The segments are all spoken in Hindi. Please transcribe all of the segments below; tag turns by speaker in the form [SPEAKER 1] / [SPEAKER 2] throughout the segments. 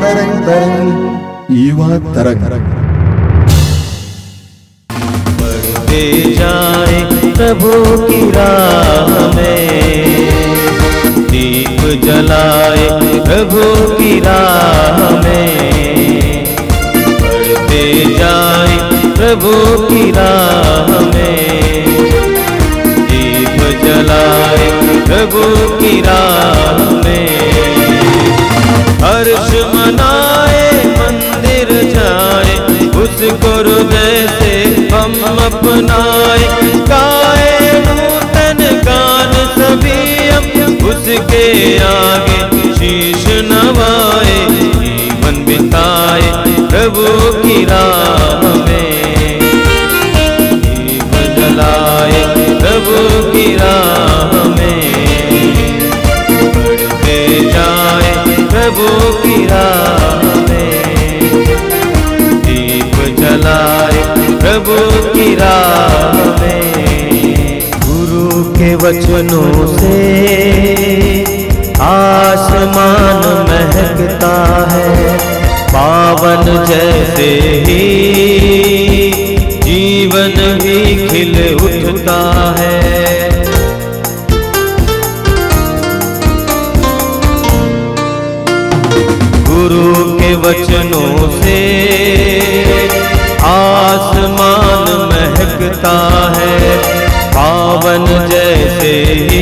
[SPEAKER 1] युवा तरंग।
[SPEAKER 2] बढ़ते जाए प्रभु की राह में, दीप जलाए प्रभु की राह में। बढ़ते जाए प्रभु की राह में, दीप जलाए प्रभु की राह में। हर्ष मनाए मंदिर जाए, उसको हृदय से हम अपनाए। गाए नूतन गान सभी हम, उसके आगे शीश नवाए। जीवन बिताए प्रभु की राह में, दीप जलाए प्रभु की राह में। बढ़ते जाए प्रभु की राह में, दीप जलाए प्रभु की राह में। गुरु के वचनों से आसमान महकता है, पावन जैसे ही जीवन भी खिल उठता है। गुरु के वचनों से आसमान महकता है, पावन जैसे ही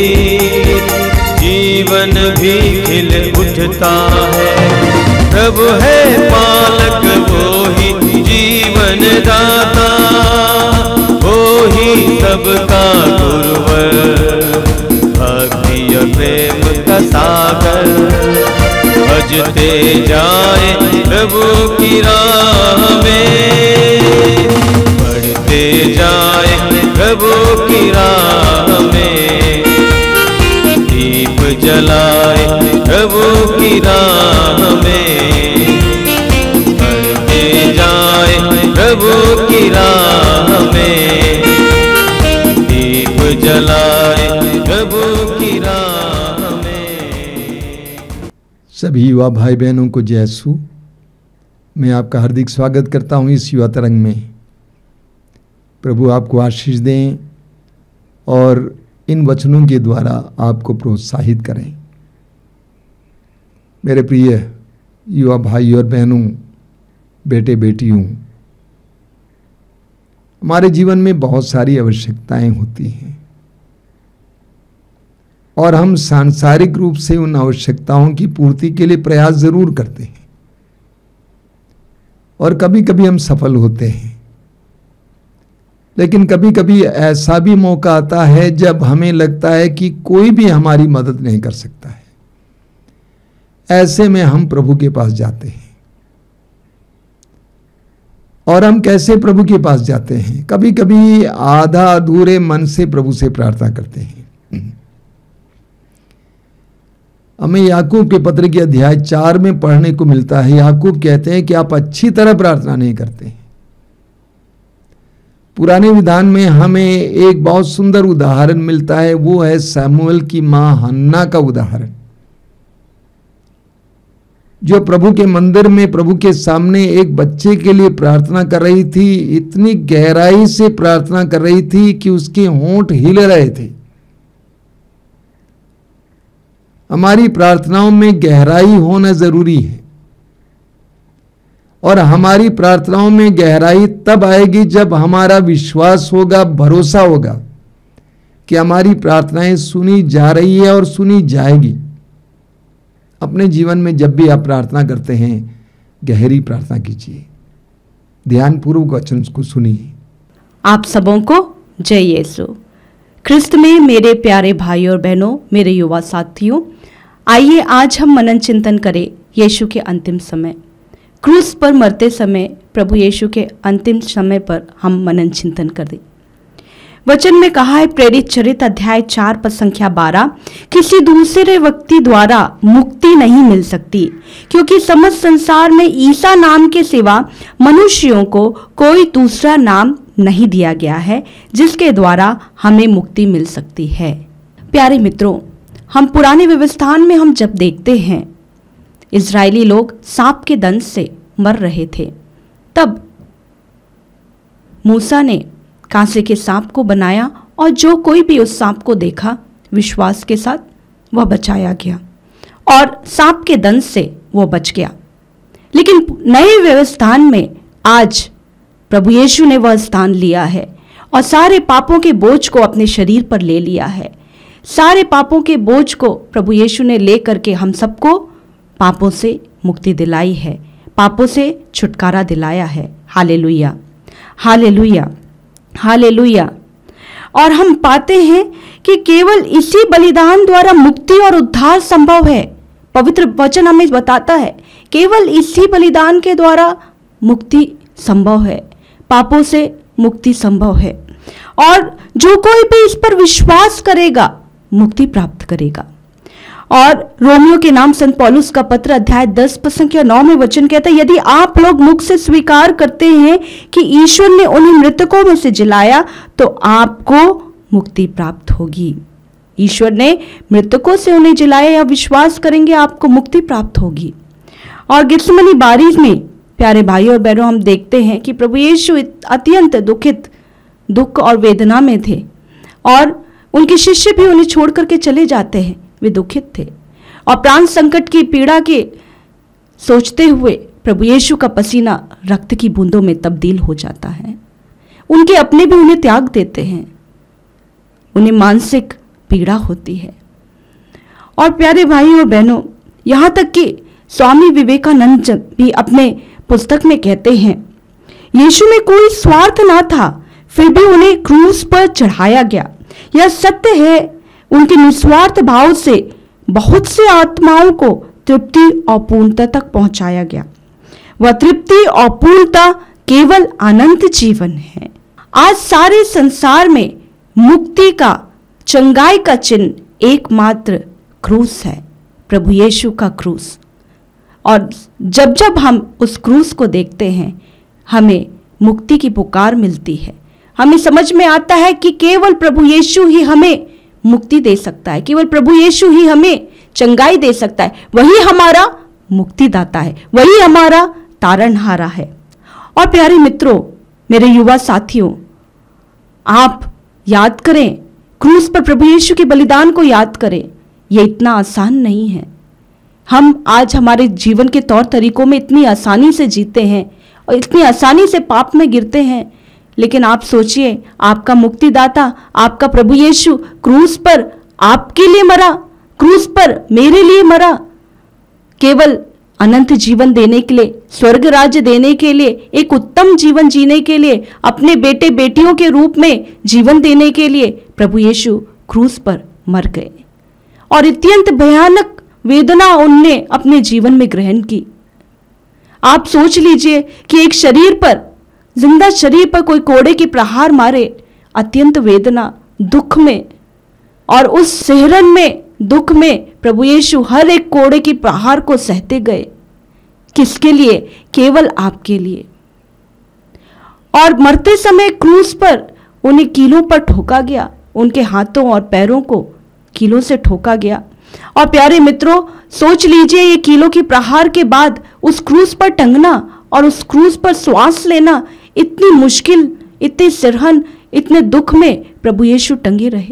[SPEAKER 2] जीवन भी खिल उठता है। प्रभु है पालक वो ही जीवन दाता, वो ही सबका गुरुवर, भक्ति और प्रेम का सागर। भजते जाए प्रभु की राह में, बढ़ते जाए प्रभु की राह में। दीप जलाए प्रभु की राह में, बढ़ते जाए प्रभु की राह में। दीप जलाए प्रभु की राह में।
[SPEAKER 1] सभी युवा भाई बहनों को जय यीशु। मैं आपका हार्दिक स्वागत करता हूं इस युवा तरंग में। प्रभु आपको आशीष दें और इन वचनों के द्वारा आपको प्रोत्साहित करें। मेरे प्रिय युवा भाई और बहनों, बेटे बेटियों, हमारे जीवन में बहुत सारी आवश्यकताएं होती हैं और हम सांसारिक रूप से उन आवश्यकताओं की पूर्ति के लिए प्रयास जरूर करते हैं और कभी कभी हम सफल होते हैं। लेकिन कभी कभी ऐसा भी मौका आता है जब हमें लगता है कि कोई भी हमारी मदद नहीं कर सकता है। ऐसे में हम प्रभु के पास जाते हैं। और हम कैसे प्रभु के पास जाते हैं? कभी कभी आधा अधूरे मन से प्रभु से प्रार्थना करते हैं। हमें याकूब के पत्र के अध्याय 4 में पढ़ने को मिलता है। याकूब कहते हैं कि आप अच्छी तरह प्रार्थना नहीं करते हैं। पुराने विधान में हमें एक बहुत सुंदर उदाहरण मिलता है, वो है शमूएल की मां हन्ना का उदाहरण, जो प्रभु के मंदिर में प्रभु के सामने एक बच्चे के लिए प्रार्थना कर रही थी। इतनी गहराई से प्रार्थना कर रही थी कि उसके होंठ हिले रहे थे। हमारी प्रार्थनाओं में गहराई होना जरूरी है और हमारी प्रार्थनाओं में गहराई तब आएगी जब हमारा विश्वास होगा, भरोसा होगा कि हमारी प्रार्थनाएं सुनी जा रही है और सुनी जाएगी। अपने जीवन में जब भी आप प्रार्थना करते हैं, गहरी प्रार्थना कीजिए, ध्यानपूर्वक वचन को सुनिए।
[SPEAKER 3] आप सबों को जय यीशु। ख्रिस्त में मेरे प्यारे भाई और बहनों, मेरे युवा साथियों, आइए आज हम मनन चिंतन करें यीशु के अंतिम समय, क्रूस पर मरते समय प्रभु यीशु के अंतिम समय पर हम मनन चिंतन करें। वचन में कहा है, प्रेरित चरित्र अध्याय 4 पद संख्या 12, किसी दूसरे व्यक्ति द्वारा मुक्ति नहीं मिल सकती, क्योंकि समस्त संसार में ईसा नाम के सिवा मनुष्यों को कोई दूसरा नाम नहीं दिया गया है जिसके द्वारा हमें मुक्ति मिल सकती है। प्यारे मित्रों, हम पुराने व्यवस्थान में हम जब देखते हैं इजरायली लोग सांप के दंश से मर रहे थे। तब मूसा ने कांसे के सांप को बनाया और जो कोई भी उस सांप को देखा विश्वास के साथ वह बचाया गया और सांप के दंश से वह बच गया। लेकिन नए व्यवस्थान में आज प्रभु यीशु ने वह स्थान लिया है और सारे पापों के बोझ को अपने शरीर पर ले लिया है। सारे पापों के बोझ को प्रभु यीशु ने ले करके हम सबको पापों से मुक्ति दिलाई है, पापों से छुटकारा दिलाया है। Hallelujah, hallelujah, hallelujah. और हम पाते हैं कि केवल इसी बलिदान द्वारा मुक्ति और उद्धार संभव है। पवित्र वचन हमें बताता है केवल इसी बलिदान के द्वारा मुक्ति संभव है, पापों से मुक्ति संभव है और जो कोई भी इस पर विश्वास करेगा मुक्ति प्राप्त करेगा। और रोमियो के नाम संत पौलुस का पत्र अध्याय 10 पद संख्या 9 में वचन कहता है, यदि आप लोग मुख से स्वीकार करते हैं कि ईश्वर ने उन्हें मृतकों में से जिलाया तो आपको मुक्ति प्राप्त होगी। ईश्वर ने मृतकों से उन्हें जिलाया या विश्वास करेंगे आपको मुक्ति प्राप्त होगी। और गित्सेमनी बारी में प्यारे भाई और बहनों हम देखते हैं कि प्रभु यीशु अत्यंत दुख और वेदना में थे और उनके शिष्य भी उन्हें छोड़ करके चले जाते हैं। वे दुखित थे और प्राण संकट की पीड़ा के सोचते हुए प्रभु यीशु का पसीना रक्त की बूंदों में तब्दील हो जाता है। उनके अपने भी उन्हें त्याग देते हैं, उन्हें मानसिक पीड़ा होती है। और प्यारे भाई और बहनों, यहाँ तक कि स्वामी विवेकानंद भी अपने पुस्तक में कहते हैं, यीशु में कोई स्वार्थ ना था फिर भी उन्हें क्रूस पर चढ़ाया गया। यह सत्य है, उनके निस्वार्थ भाव से बहुत से आत्माओं को तृप्ति और पूर्णता तक पहुंचाया गया। वह तृप्ति और पूर्णता केवल अनंत जीवन है। आज सारे संसार में मुक्ति का, चंगाई का चिन्ह एकमात्र क्रूस है, प्रभु यीशु का क्रूस। और जब जब हम उस क्रूस को देखते हैं हमें मुक्ति की पुकार मिलती है। हमें समझ में आता है कि केवल प्रभु यीशु ही हमें मुक्ति दे सकता है, केवल प्रभु यीशु ही हमें चंगाई दे सकता है। वही हमारा मुक्तिदाता है, वही हमारा तारणहारा है। और प्यारे मित्रों, मेरे युवा साथियों, आप याद करें, क्रूस पर प्रभु यीशु के बलिदान को याद करें। यह इतना आसान नहीं है। हम आज हमारे जीवन के तौर तरीकों में इतनी आसानी से जीते हैं और इतनी आसानी से पाप में गिरते हैं, लेकिन आप सोचिए, आपका मुक्तिदाता, आपका प्रभु यीशु क्रूस पर आपके लिए मरा, क्रूस पर मेरे लिए मरा, केवल अनंत जीवन देने के लिए, स्वर्ग राज्य देने के लिए, एक उत्तम जीवन जीने के लिए, अपने बेटे बेटियों के रूप में जीवन देने के लिए प्रभु यीशु क्रूस पर मर गए और अत्यंत भयानक वेदना उनने अपने जीवन में ग्रहण की। आप सोच लीजिए कि एक शरीर पर, जिंदा शरीर पर कोई कोड़े की प्रहार मारे, अत्यंत वेदना, दुख में, और उस सिहरन में, दुख में प्रभु यीशु हर एक कोड़े की प्रहार को सहते गए। किसके लिए? केवल आपके लिए। और मरते समय क्रूस पर उन्हें कीलों पर ठोका गया, उनके हाथों और पैरों को कीलों से ठोका गया। और प्यारे मित्रों, सोच लीजिए, ये कीलों की प्रहार के बाद उस क्रूस पर टंगना और उस क्रूस पर श्वास लेना इतनी मुश्किल, इतने सिरहन, इतने दुख में प्रभु यीशु टंगे रहे।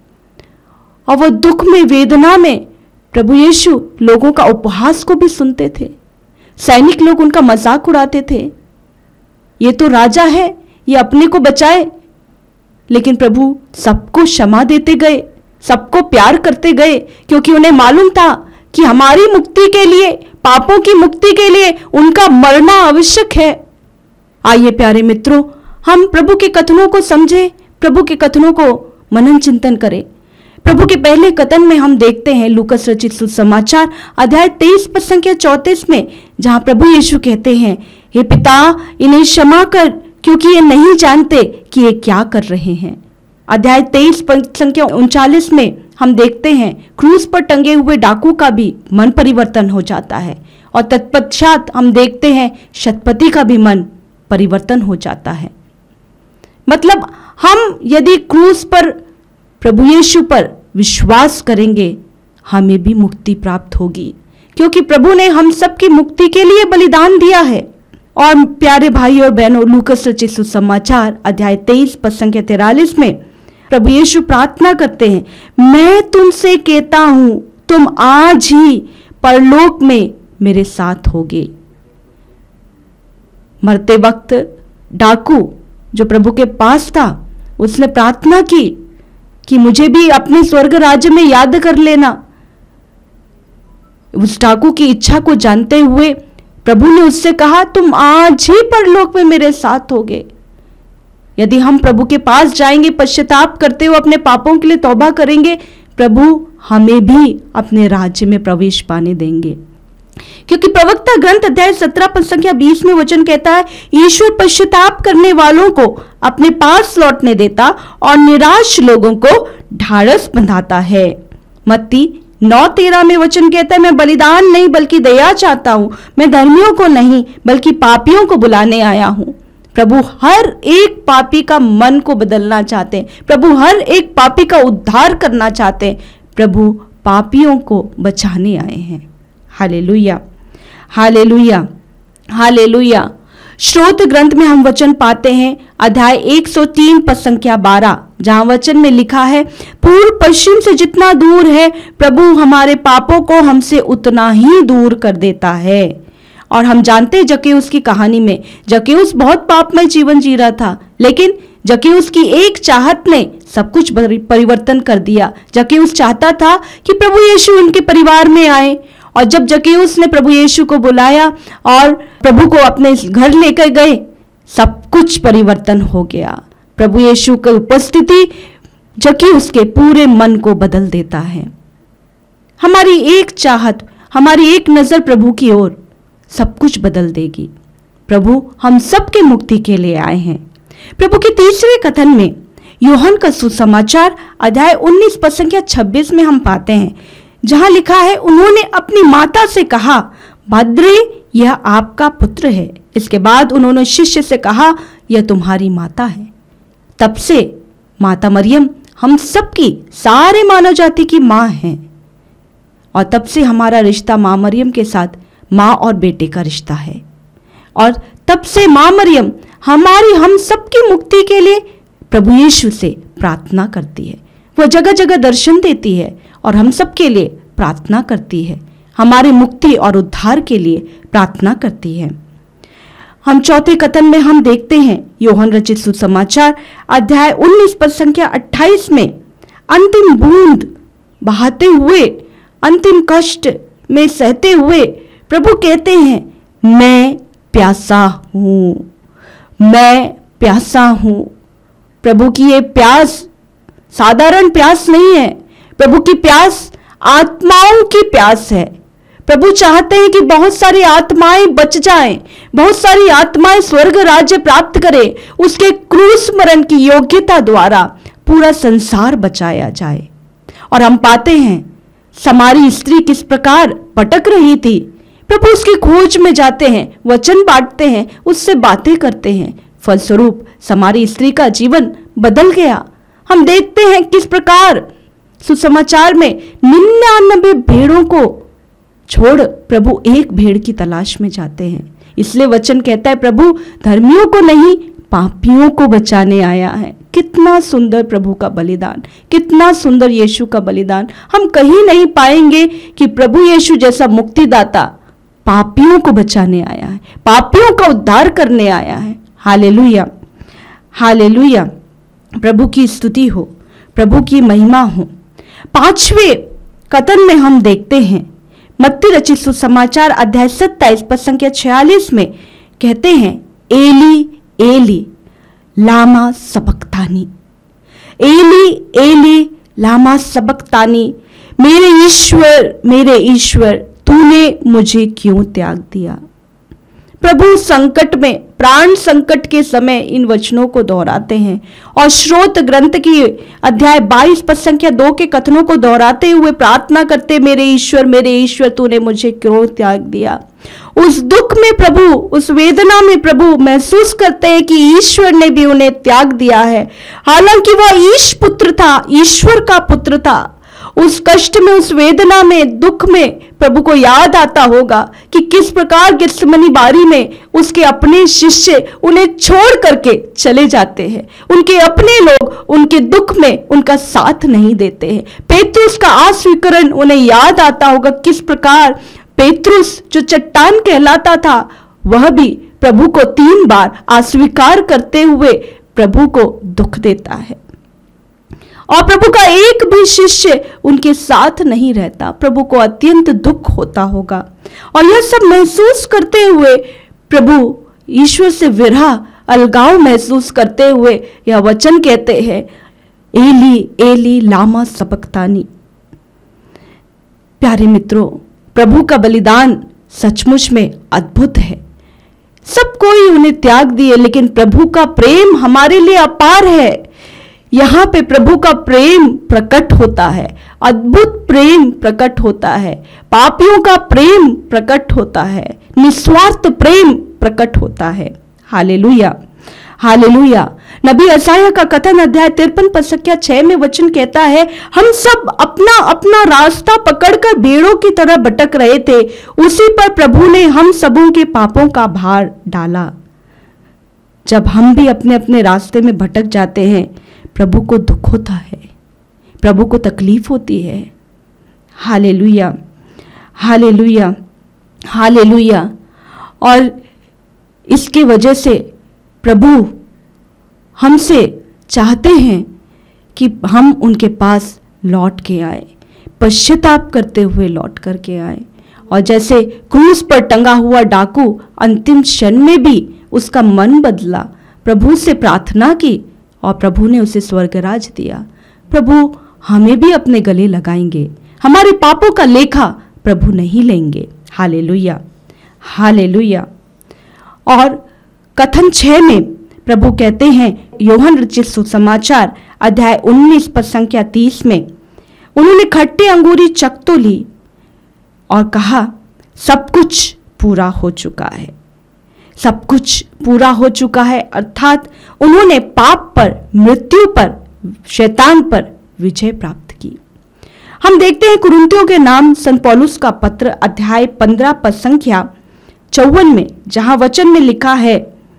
[SPEAKER 3] और वह दुख में, वेदना में प्रभु यीशु लोगों का उपहास को भी सुनते थे। सैनिक लोग उनका मजाक उड़ाते थे, ये तो राजा है, ये अपने को बचाए। लेकिन प्रभु सबको क्षमा देते गए, सबको प्यार करते गए, क्योंकि उन्हें मालूम था कि हमारी मुक्ति के लिए, पापों की मुक्ति के लिए उनका मरना आवश्यक है। आइए प्यारे मित्रों, हम प्रभु के कथनों को समझें, प्रभु के कथनों को मनन चिंतन करें। प्रभु के पहले कथन में हम देखते हैं लूकस रचित सुसमाचार अध्याय 23 पद संख्या 34 में, जहां प्रभु यीशु कहते हैं, हे पिता, इन्हें क्षमा कर, क्योंकि ये नहीं जानते कि ये क्या कर रहे हैं। अध्याय 23 पद संख्या 39 में हम देखते हैं क्रूस पर टंगे हुए डाकू का भी मन परिवर्तन हो जाता है और तत्पश्चात हम देखते हैं शतपति का भी मन परिवर्तन हो जाता है। मतलब हम यदि क्रूस पर, प्रभु यीशु पर विश्वास करेंगे, हमें भी मुक्ति प्राप्त होगी। क्योंकि प्रभु ने हम सबकी मुक्ति के लिए बलिदान दिया है। और प्यारे भाई और बहनों, लूकस रचित सुसमाचार अध्याय 23 पद संख्या 43 में प्रभु यीशु प्रार्थना करते हैं, मैं तुमसे कहता हूं तुम आज ही परलोक में मेरे साथ होगे। मरते वक्त डाकू जो प्रभु के पास था, उसने प्रार्थना की कि मुझे भी अपने स्वर्ग राज्य में याद कर लेना। उस डाकू की इच्छा को जानते हुए प्रभु ने उससे कहा, तुम आज ही परलोक में मेरे साथ होगे। यदि हम प्रभु के पास जाएंगे, पश्चाताप करते हुए अपने पापों के लिए तौबा करेंगे, प्रभु हमें भी अपने राज्य में प्रवेश पाने देंगे। क्योंकि प्रवक्ता ग्रंथ अध्याय 17 पद संख्या 20 में वचन कहता है, ईश्वर पश्चाताप करने वालों को अपने पास लौटने देता और निराश लोगों को ढाढ़स बंधाता है। मत्ती 9:13 में वचन कहता है, मैं बलिदान नहीं बल्कि दया चाहता हूं, मैं धर्मियों को नहीं बल्कि पापियों को बुलाने आया हूं। प्रभु हर एक पापी का मन को बदलना चाहते हैं। प्रभु हर एक पापी का उद्धार करना चाहते हैं। प्रभु पापियों को बचाने आए हैं। Hallelujah, hallelujah, hallelujah. श्रोत ग्रंथ में हम वचन पाते हैं अध्याय 103 पद संख्या 12, जहां वचन में लिखा है, पूर्व पश्चिम से जितना दूर है प्रभु हमारे पापों को हमसे उतना ही दूर कर देता है। और हम जानते हैं जक्कैउस की कहानी में, जक्कैउस बहुत पापमय जीवन जी रहा था, लेकिन जक्कैउस की एक चाहत ने सब कुछ परिवर्तन कर दिया। जक्कैउस चाहता था कि प्रभु यीशु उनके परिवार में आए, और जब जक्कैउस ने प्रभु यीशु को बुलाया और प्रभु को अपने घर लेकर गए, सब कुछ परिवर्तन हो गया। प्रभु यीशु की उपस्थिति जक्कैउस के पूरे मन को बदल देता है। हमारी एक चाहत, हमारी एक नजर प्रभु की ओर सब कुछ बदल देगी। प्रभु हम सबके मुक्ति के लिए आए हैं। प्रभु के तीसरे कथन में यूहन्ना का सुसमाचार अध्याय 19 पद संख्या 26 में हम पाते हैं, जहां लिखा है, उन्होंने अपनी माता से कहा, भद्रे यह आपका पुत्र है। इसके बाद उन्होंने शिष्य से कहा, यह तुम्हारी माता है। तब से माता मरियम हम सबकी, सारे मानव जाति की मां है। और तब से हमारा रिश्ता मां मरियम के साथ मां और बेटे का रिश्ता है। और तब से मां मरियम हमारी, हम सबकी मुक्ति के लिए प्रभु यीशु से प्रार्थना करती है। वह जगह जगह दर्शन देती है और हम सबके लिए प्रार्थना करती है, हमारी मुक्ति और उद्धार के लिए प्रार्थना करती है। हम चौथे कथन में हम देखते हैं यूहन्ना रचित सुसमाचार अध्याय 19 पद संख्या 28 में, अंतिम बूंद बहाते हुए, अंतिम कष्ट में सहते हुए प्रभु कहते हैं, मैं प्यासा हूं, मैं प्यासा हूं। प्रभु की ये प्यास साधारण प्यास नहीं है। प्रभु की प्यास आत्माओं की प्यास है। प्रभु चाहते हैं कि बहुत सारी आत्माएं बच जाएं, बहुत सारी आत्माएं स्वर्ग राज्य प्राप्त करें। उसके क्रूस मरण की योग्यता द्वारा पूरा संसार बचाया जाए। और हम पाते हैं समारी स्त्री किस प्रकार भटक रही थी। प्रभु उसकी खोज में जाते हैं, वचन बांटते हैं, उससे बातें करते हैं। फलस्वरूप समारी स्त्री का जीवन बदल गया। हम देखते हैं किस प्रकार सुसमाचार में 99 भेड़ों को छोड़ प्रभु एक भेड़ की तलाश में जाते हैं। इसलिए वचन कहता है, प्रभु धर्मियों को नहीं पापियों को बचाने आया है। कितना सुंदर प्रभु का बलिदान, कितना सुंदर यीशु का बलिदान। हम कहीं नहीं पाएंगे कि प्रभु यीशु जैसा मुक्तिदाता पापियों को बचाने आया है, पापियों का उद्धार करने आया है। Hallelujah, hallelujah. प्रभु की स्तुति हो, प्रभु की महिमा हो। पांचवें कथन में हम देखते हैं मत्ती रचित सुसमाचार अध्याय 27 पद संख्या 46 में कहते हैं, एली एली लामा सबक्तानी, एली एली लामा सबक्तानी, मेरे ईश्वर तूने मुझे क्यों त्याग दिया। प्रभु संकट में, प्राण संकट के समय इन वचनों को दोहराते हैं और श्रोत ग्रंथ की अध्याय 22 पद संख्या 2 के कथनों को दोहराते हुए प्रार्थना करते, मेरे ईश्वर तूने मुझे क्यों त्याग दिया। उस दुख में प्रभु, उस वेदना में प्रभु महसूस करते हैं कि ईश्वर ने भी उन्हें त्याग दिया है। हालांकि वह ईश पुत्र था, ईश्वर का पुत्र था, उस कष्ट में, उस वेदना में, दुख में प्रभु को याद आता होगा कि किस प्रकार गेत्सेमनी बारी में उसके अपने शिष्य उन्हें छोड़ करके चले जाते हैं। उनके अपने लोग उनके दुख में उनका साथ नहीं देते हैं। पेतरुस का अस्वीकरण उन्हें याद आता होगा, किस प्रकार पेतरुस जो चट्टान कहलाता था वह भी प्रभु को 3 बार अस्वीकार करते हुए प्रभु को दुख देता है। और प्रभु का एक भी शिष्य उनके साथ नहीं रहता। प्रभु को अत्यंत दुख होता होगा और यह सब महसूस करते हुए प्रभु ईश्वर से विरह, अलगाव महसूस करते हुए यह वचन कहते हैं, एली एली लामा सबक्तानी। प्यारे मित्रों, प्रभु का बलिदान सचमुच में अद्भुत है। सब कोई उन्हें त्याग दिए, लेकिन प्रभु का प्रेम हमारे लिए अपार है। यहाँ पे प्रभु का प्रेम प्रकट होता है, अद्भुत प्रेम प्रकट होता है, पापियों का प्रेम प्रकट होता है, निस्वार्थ प्रेम प्रकट होता है। Hallelujah, hallelujah. नबी यशायाह का कथन अध्याय 53 पद संख्या 6 में वचन कहता है, हम सब अपना अपना रास्ता पकड़कर भेड़ों की तरह भटक रहे थे, उसी पर प्रभु ने हम सबों के पापों का भार डाला। जब हम भी अपने अपने रास्ते में भटक जाते हैं, प्रभु को दुख होता है, प्रभु को तकलीफ होती है। Hallelujah, hallelujah, hallelujah. और इसके वजह से प्रभु हमसे चाहते हैं कि हम उनके पास लौट के आए, पश्चाताप करते हुए लौट करके आए। और जैसे क्रूस पर टंगा हुआ डाकू अंतिम क्षण में भी उसका मन बदला, प्रभु से प्रार्थना की और प्रभु ने उसे स्वर्गराज दिया। प्रभु हमें भी अपने गले लगाएंगे, हमारे पापों का लेखा प्रभु नहीं लेंगे। Hallelujah, hallelujah. और कथन 6 में प्रभु कहते हैं, यूहन्ना रचित सुसमाचार अध्याय 19 पद संख्या 30 में, उन्होंने खट्टी अंगूरी चख तो ली और कहा, सब कुछ पूरा हो चुका है, सब कुछ पूरा हो चुका है। अर्थात उन्होंने पाप पर, मृत्यु पर, शैतान पर विजय प्राप्त की। हम देखते हैं कुरिन्थियों के नाम संत पौलुस का पत्र अध्याय 15 पद संख्या 54 में, जहां वचन में लिखा है,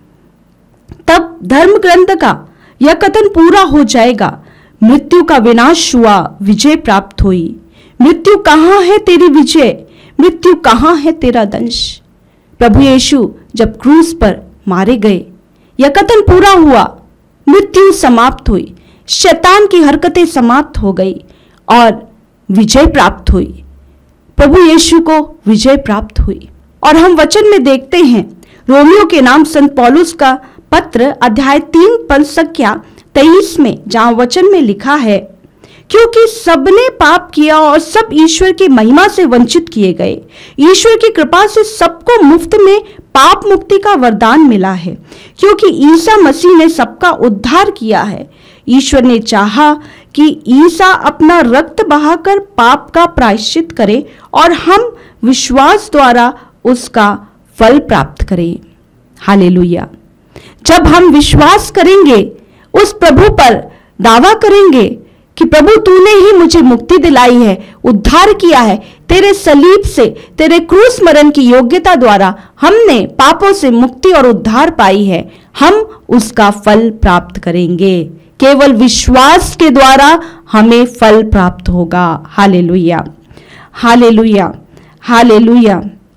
[SPEAKER 3] तब धर्म ग्रंथ का यह कथन पूरा हो जाएगा, मृत्यु का विनाश हुआ, विजय प्राप्त हुई। मृत्यु कहाँ है तेरी विजय, मृत्यु कहाँ है तेरा दंश। प्रभु यीशु जब क्रूस पर मारे गए, यह कथन पूरा हुआ, मृत्यु समाप्त हुई, शैतान की हरकतें समाप्त हो गई और विजय प्राप्त हुई। प्रभु यीशु को विजय प्राप्त हुई। और हम वचन में देखते हैं रोमियो के नाम संत पौलुस का पत्र अध्याय 3 पद संख्या 23 में, जहां वचन में लिखा है, क्योंकि सबने पाप किया और सब ईश्वर की महिमा से वंचित किए गए। ईश्वर की कृपा से सबको मुफ्त में पाप मुक्ति का वरदान मिला है, क्योंकि ईसा मसीह ने सबका उद्धार किया है। ईश्वर ने चाहा कि ईसा अपना रक्त बहाकर पाप का प्रायश्चित करे और हम विश्वास द्वारा उसका फल प्राप्त करें। हालेलुया। जब हम विश्वास करेंगे, उस प्रभु पर दावा करेंगे कि प्रभु तूने ही मुझे मुक्ति दिलाई है, उद्धार किया है, तेरे सलीब से, तेरे क्रूस मरण की योग्यता द्वारा हमने पापों से मुक्ति और उद्धार पाई है, हम उसका फल प्राप्त करेंगे। केवल विश्वास के द्वारा हमें फल प्राप्त होगा। Hallelujah, hallelujah, hallelujah.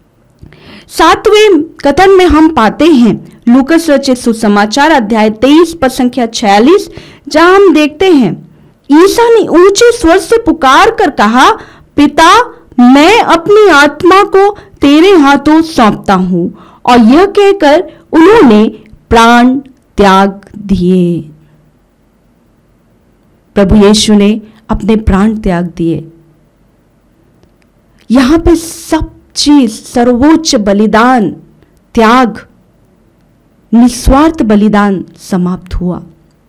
[SPEAKER 3] 7वें कथन में हम पाते हैं लूकस रचित सुसमाचार अध्याय 23 पद संख्या 46, जहां हम देखते हैं, ईसा ने ऊंचे स्वर से पुकार कर कहा, पिता मैं अपनी आत्मा को तेरे हाथों सौंपता हूं। और यह कहकर उन्होंने प्राण त्याग दिए। प्रभु यीशु ने अपने प्राण त्याग दिए। यहां पे सब चीज, सर्वोच्च बलिदान, त्याग, निस्वार्थ बलिदान समाप्त हुआ।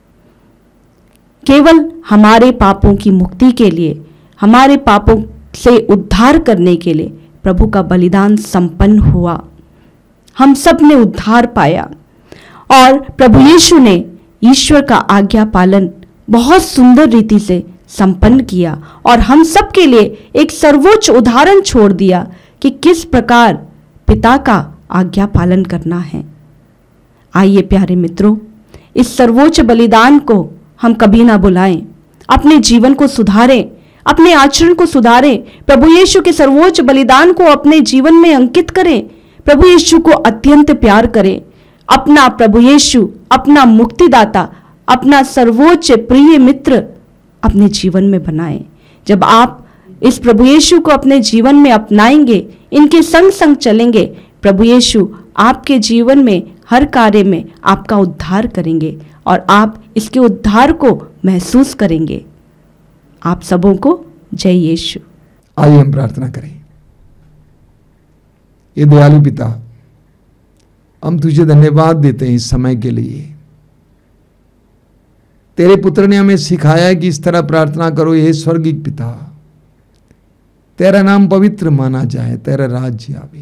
[SPEAKER 3] केवल हमारे पापों की मुक्ति के लिए, हमारे पापों से उद्धार करने के लिए प्रभु का बलिदान संपन्न हुआ। हम सब ने उद्धार पाया और प्रभु यीशु ने ईश्वर का आज्ञा पालन बहुत सुंदर रीति से संपन्न किया और हम सब के लिए एक सर्वोच्च उदाहरण छोड़ दिया कि किस प्रकार पिता का आज्ञा पालन करना है। आइए प्यारे मित्रों, इस सर्वोच्च बलिदान को हम कभी ना भुलाएं, अपने जीवन को सुधारें, अपने आचरण को सुधारें, प्रभु यीशु के सर्वोच्च बलिदान को अपने जीवन में अंकित करें, प्रभु यीशु को अत्यंत प्यार करें, अपना प्रभु यीशु, अपना मुक्तिदाता, अपना सर्वोच्च प्रिय मित्र अपने जीवन में बनाएं। जब आप इस प्रभु यीशु को अपने जीवन में अपनाएंगे, इनके संग संग चलेंगे, प्रभु यीशु आपके जीवन में हर कार्य में आपका उद्धार करेंगे और आप इसके उद्धार को महसूस करेंगे। आप सबों को जय यीशु।
[SPEAKER 1] आइए हम प्रार्थना करें। ये दयालु पिता, हम तुझे धन्यवाद देते हैं इस समय के लिए। तेरे पुत्र ने हमें सिखाया कि इस तरह प्रार्थना करो, हे स्वर्गीय पिता, तेरा नाम पवित्र माना जाए, तेरा राज्य आवे।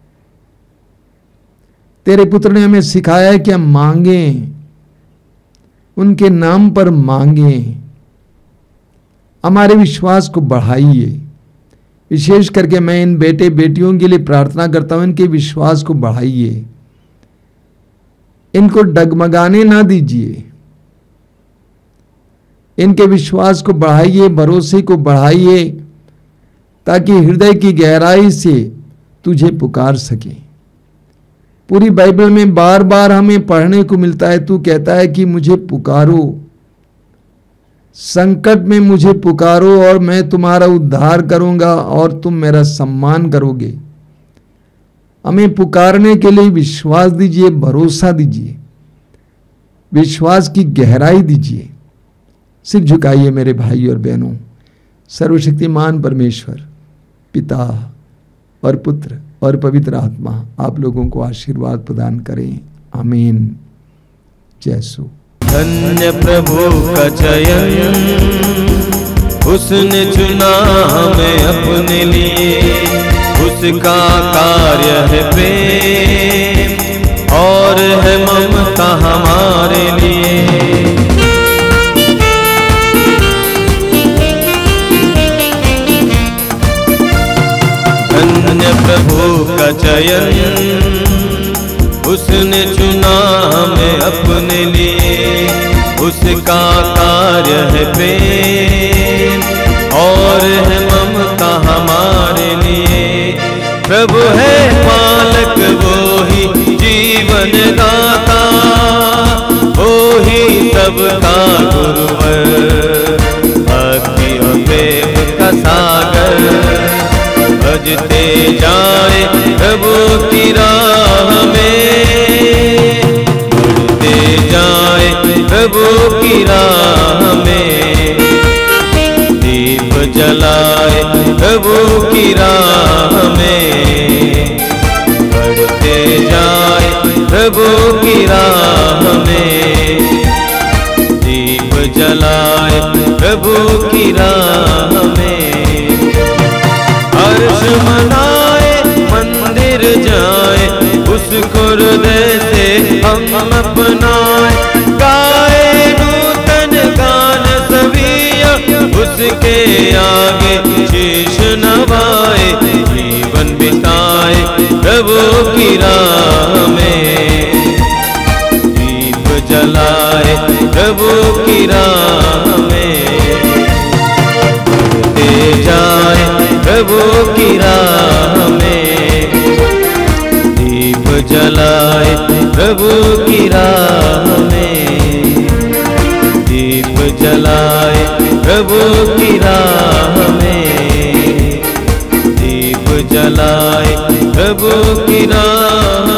[SPEAKER 1] तेरे पुत्र ने हमें सिखाया कि हम मांगें, उनके नाम पर मांगें, हमारे विश्वास को बढ़ाइए। विशेष करके मैं इन बेटे बेटियों के लिए प्रार्थना करता हूं, इनके विश्वास को बढ़ाइए, इनको डगमगाने ना दीजिए, इनके विश्वास को बढ़ाइए, भरोसे को बढ़ाइए, ताकि हृदय की गहराई से तुझे पुकार सके। पूरी बाइबल में बार बार हमें पढ़ने को मिलता है, तू कहता है कि मुझे पुकारो, संकट में मुझे पुकारो और मैं तुम्हारा उद्धार करूंगा और तुम मेरा सम्मान करोगे। हमें पुकारने के लिए विश्वास दीजिए, भरोसा दीजिए, विश्वास की गहराई दीजिए। सिर झुकाइए मेरे भाई और बहनों। सर्वशक्तिमान परमेश्वर पिता और पुत्र और पवित्र आत्मा आप लोगों को आशीर्वाद प्रदान करें। आमीन। जय यीशु।
[SPEAKER 2] धन्य प्रभु का चयन, उसने चुना हमें अपने लिए, उसका कार्य है प्रेम और है ममता हमारे लिए। धन्य प्रभु का चयन, उसने चुना हमें अपने लिए, उसका कार्य है प्रेम और है ममता हमारे लिए। प्रभु है पालक, वो ही जीवन दाता, वो ही सबका गुरुवर, भक्ति और प्रेम का सागर, भजते जाए प्रभु की राह में, बढ़ते जाए प्रभु की राह में, दीप जलाए प्रभु की राह में, बढ़ते जाए प्रभु की राह में, दीप जलाए प्रभु की राह में। हर्ष मनाए मंदिर जाए, उसको हृदय से हम अपनाए, गाए नूतन गान सविया, उसके आगे शीश नवाए, जीवन बिताए प्रभु की राह में, दीप जलाए प्रभु की राह में, बढ़ते जाए प्रभु की राह में, दीप जलाए प्रभु की राह में, दीप जलाए प्रभु की राह में, दीप जलाए प्रभु की राह